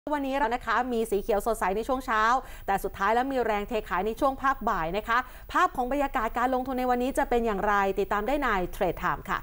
วันนี้นะคะมีสีเขียวสดใสในช่วงเช้าแต่สุดท้ายแล้วมีแรงเทขายในช่วงภาคบ่ายนะคะภาพของบรรยากาศการลงทุนในวันนี้จะเป็นอย่างไรติดตามได้ในเทรดไทม์ค่ะ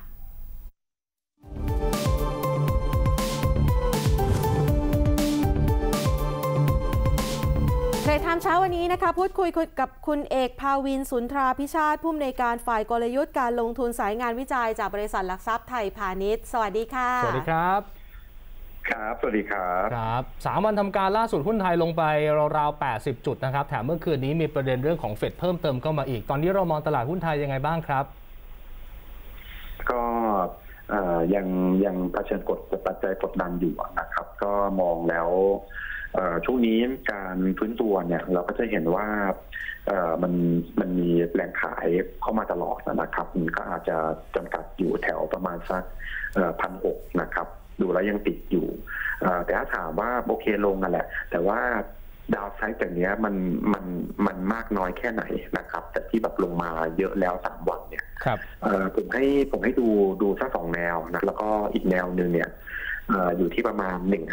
เทรดไทม์เช้าวันนี้นะคะพูดคุยกับคุณเอกภาวินสุนทราพิชาติผู้อำนวยการฝ่ายกลยุทธ์การลงทุนสายงานวิจัยจากบริษัทหลักทรัพย์ไทยพาณิชย์สวัสดีค่ะสวัสดีครับครับสวัสดีครับครับ3 วันทำการล่าสุดหุ้นไทยลงไปราวๆ80 จุดนะครับแถมเมื่อคืนนี้มีประเด็นเรื่องของเฟดเพิ่มเติมเข้ามาอีกตอนนี้เรามองตลาดหุ้นไทยยังไงบ้างครับก็ยังเผชิญปัจจัยกดดันอยู่นะครับก็มองแล้วช่วงนี้การฟื้นตัวเนี่ยเราก็จะเห็นว่ามันมีแรงขายเข้ามาตลอดนะครับมันก็อาจจะจำกัดอยู่แถวประมาณสัก1,600นะครับดูแล้วยังติดอยู่แต่ถ้าถามว่าโอเคลงกันแหละแต่ว่าดาวไซด์จากนี้มันมากน้อยแค่ไหนนะครับแต่ที่แบบลงมาเยอะแล้ว3 วันเนี่ยผมให้ดูสัก2 แนวนะแล้วก็อีกแนวหนึ่งเนี่ยอยู่ที่ประมาณ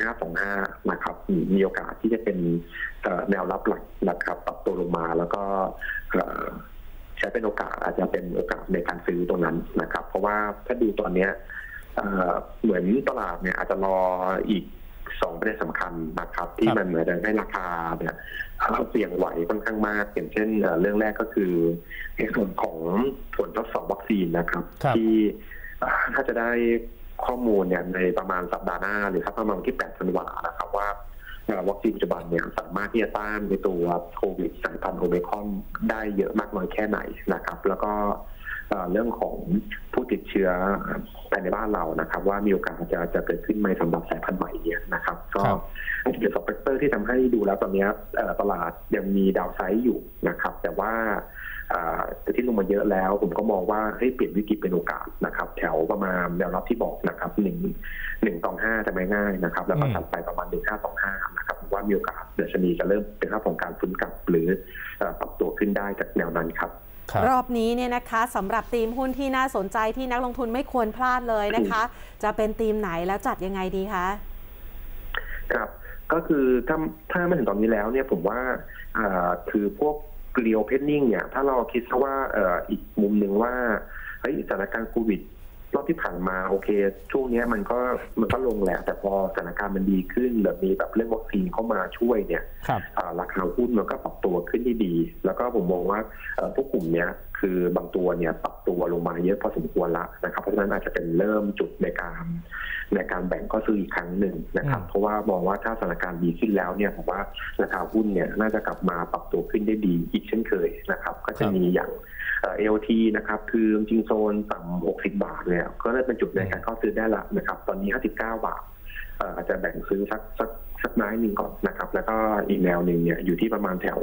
1525นะครับมีโอกาสที่จะเป็นแนวรับหลักนะครับปรับตัวลงมาแล้วก็ใช้เป็นโอกาสอาจจะเป็นโอกาสในการซื้อตรงนั้นนะครับเพราะว่าถ้าดูตอนนี้เหมือนตลาดเนี่ยอาจจะรออีก2 ประเด็นสำคัญนะครับที่มันเหมือนจะให้ราคาเนี่ยเสี่ยงไหวค่อนข้างมากอย่างเช่นเรื่องแรกก็คือในส่วนของผลทดสอบวัคซีนนะครับที่ถ้าจะได้ข้อมูลเนี่ยในประมาณสัปดาห์หน้าหรือสักประมาณที่8 ธันวาคมนะครับว่าวัคซีนปัจจุบันเนี่ยสามารถที่จะต้านในตัวโควิดสายพันธุ์โอไมครอนได้เยอะมากน้อยแค่ไหนนะครับแล้วก็เรื่องของผู้ติดเชื้อภายในบ้านเรานะครับว่ามีโอกาสจะเกิดขึ้นไหมสำหรับสายพันธุ์ใหม่เนี่ยนะครับก็เกี่ยวกับแฟกเตอร์ที่ทำให้ดูแล้วตอนนี้ตลาดยังมีดาวไซด์อยู่นะครับแต่ว่าที่ลงมาเยอะแล้วผมก็มองว่าให้เปลี่ยนวิกฤตเป็นโอกาสนะครับแถวประมาณแนวรับที่บอกนะครับ1.25จะไม่ง่ายนะครับแล้วก็ถัดไปประมาณ1.525นะครับผมว่ามีโอกาสดัชนีจะเริ่มเป็นภาพของการฟื้นกลับหรือปรับตัวขึ้นได้จากแนวนั้นครับรอบนี้เนี่ยนะคะสำหรับธีมหุ้นที่น่าสนใจที่นักลงทุนไม่ควรพลาดเลยนะคะจะเป็นธีมไหนแล้วจัดยังไงดีคะครับก็คือถ้ามาถึงตอนนี้แล้วเนี่ยผมว่าคือพวกเกลียวเพนนิ่งเนี่ยถ้าเราคิดว่าอีกมุมหนึ่งว่าสถานการณ์โควิดรอบที่ผ่านมาโอเคช่วงนี้มันก็ลงแหละแต่พอสถานการณ์มันดีขึ้นแบบมีแบบเรื่องวัคซีนเข้ามาช่วยเนี่ยราคาหุ้นมันก็ปรับตัวขึ้นได้ดีแล้วก็ผมมองว่าพวกกลุ่มนี้คือบางตัวเนี่ยปรับตัวลงมาเยอะพอสมควรละนะครับเพราะฉะนั้นอาจจะเป็นเริ่มจุดในการแบ่งข้อซื้ออีกครั้งหนึ่งนะครับเพราะว่ามองว่าถ้าสถานการณ์ดีขึ้นแล้วเนี่ยผมว่าราคาหุ้นเนี่ยน่าจะกลับมาปรับตัวขึ้นได้ดีอีกเช่นเคยนะครับก็จะมีอย่างAOT นะครับคือจริงโซนต่ำ60 บาทเนี่ยก็ได้เป็นจุดในการเข้าซื้อได้ละนะครับตอนนี้59 บาทอาจจะแบ่งซื้อสักไม้หนึ่งก่อนนะครับแล้วก็อีกแนวหนึ่งเนี่ยอยู่ที่ประมาณแถว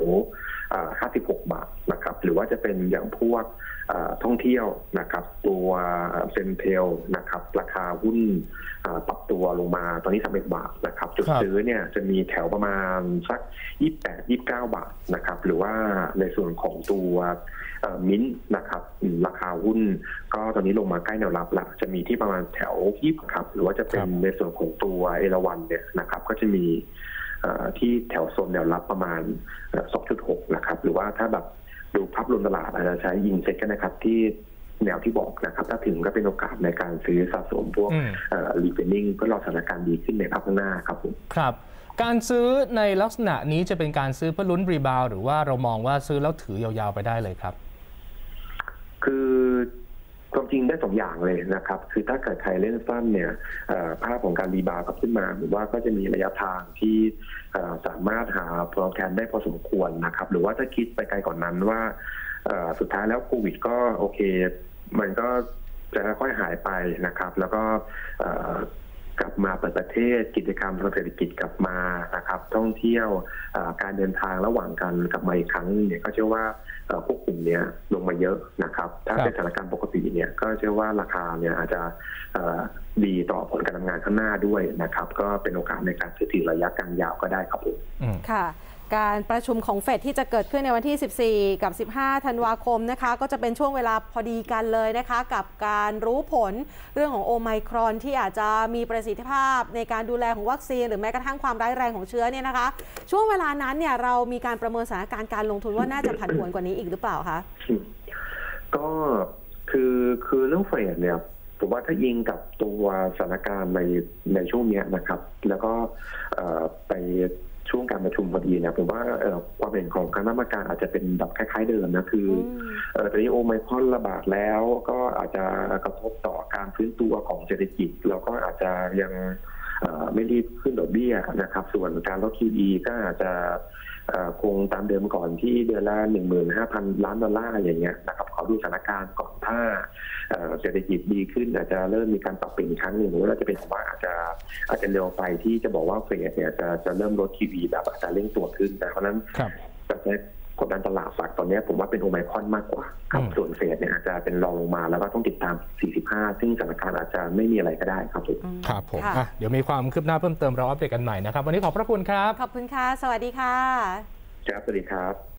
56 บาทนะครับหรือว่าจะเป็นอย่างพวกท่องเที่ยวนะครับตัวเซนเทลนะครับราคาหุ้นปรับตัวลงมาตอนนี้31 บาทนะครับจุดซื้อเนี่ยจะมีแถวประมาณสัก28-29 บาทนะครับหรือว่าในส่วนของตัวมิ้นนะครับราคาหุ้นก็ตอนนี้ลงมาใกล้แนวรับละจะมีที่ประมาณแถว20ครับหรือว่าจะเป็นในส่วนของตัวเอราวัณเนี่ยนะครับก็จะมีที่แถวโซนแนวรับประมาณ 2.6 นะครับหรือว่าถ้าแบบดูภาพรวมตลาดอาจจะใช้ยิงเซ็ตกันนะครับที่แนวที่บอกนะครับถ้าถึงก็เป็นโอกาสในการซื้อสะสมพวกรีเฟนนิ่งเพื่อรอสถานการณ์ดีขึ้นในภาพข้างหน้าครับผมครับการซื้อในลักษณะนี้จะเป็นการซื้อเพื่อลุ้นรีบาวหรือว่าเรามองว่าซื้อแล้วถือยาวๆไปได้เลยครับคือความจริงได้2 อย่างเลยนะครับคือถ้าเกิดใครเล่นสั้นเนี่ยภาพของการรีบาวกลับขึ้นมาผมว่าก็จะมีระยะทางที่สามารถหาโปรแกรมได้พอสมควรนะครับหรือว่าถ้าคิดไปไกลกว่านนั้นว่าสุดท้ายแล้วโควิดก็โอเคมันก็จะค่อยหายไปนะครับแล้วก็กลับมาเปิดประเทศกิจกรรมทางเศรษฐกิจกลับมานะครับท่องเที่ยวการเดินทางระหว่างกันกลับมาอีกครั้งเนี่ยก็เชื่อว่าพวกกลุ่มนี้ลงมาเยอะนะครับถ้าเป็นสถานการณ์ปกติเนี่ยก็เชื่อว่าราคาเนี่ยอาจจะดีต่อผลการทำงานข้างหน้าด้วยนะครับก็เป็นโอกาสในการซื้อถือระยะกลางยาวก็ได้ครับผมค่ะการประชุมของเฟดที่จะเกิดขึ้นในวันที่ 14 กับ 15 ธันวาคมนะคะก็จะเป็นช่วงเวลาพอดีกันเลยนะคะกับการรู้ผลเรื่องของโอไมครอนที่อาจจะมีประสิทธิภาพในการดูแลของวัคซีนหรือแม้กระทั่งความร้ายแรงของเชื้อเนี่ยนะคะช่วงเวลานั้นเนี่ยเรามีการประเมินสถานการณ์การลงทุนว่าน่าจะผันผวนกว่านี้อีกหรือเปล่าคะก็คือเรื่องเฟดเนี่ยผมว่าถ้ายิงกับตัวสถานการณ์ในช่วงนี้นะครับแล้วก็ไปช่วงการประชุมพอดีเนี่ยผมว่าความเห็นของคณะกรรมการอาจจะเป็นแบบคล้ายๆเดิมนะคือตอนนี้โอไมครอนระบาดแล้วก็อาจจะกระทบต่อการฟื้นตัวของเศรษฐกิจแล้วก็อาจจะยังไม่รีบขึ้นดอกเบี้ยนะครับส่วนการลด QE ก็อาจจะคงตามเดิมก่อนที่เดือนละ 15,000 ล้านดอลลาร์อย่างเงี้ยนะครับขอดูสถานการณ์ก่อนถ้าเศรษฐกิจดีขึ้นอาจจะเริ่มมีการปรับเปลี่ยนอีกครั้งหนึ่งหรือว่าจะเป็นว่าอาจจะเร็วไปที่จะบอกว่าเฟดเนี่ยจะเริ่มลด QE แบบอาจจะเร่งตัวขึ้นแต่เพราะนั้นจะกดดันตลาดฝากตอนนี้ผมว่าเป็นโอไมครอนมากกว่าครับส่วนเฟดเนี่ยอาจจะเป็นรองลงมาแล้วก็ต้องติดตาม 45 ซึ่งสถานการณ์อาจจะไม่มีอะไรก็ได้ครับครับผมเดี๋ยวมีความคืบหน้าเพิ่มเติมเราอัปเดตกันใหม่นะครับวันนี้ขอบพระคุณครับขอบคุณค่ะสวัสดีค่ะครับสวัสดีครับ